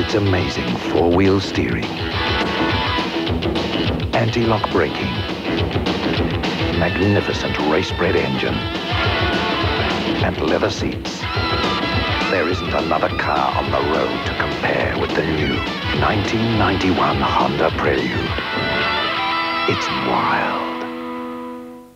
its amazing four-wheel steering, anti-lock braking, magnificent race-bred engine, and leather seats. There isn't another car on the road to compare with the new 1991 Honda Prelude. It's wild.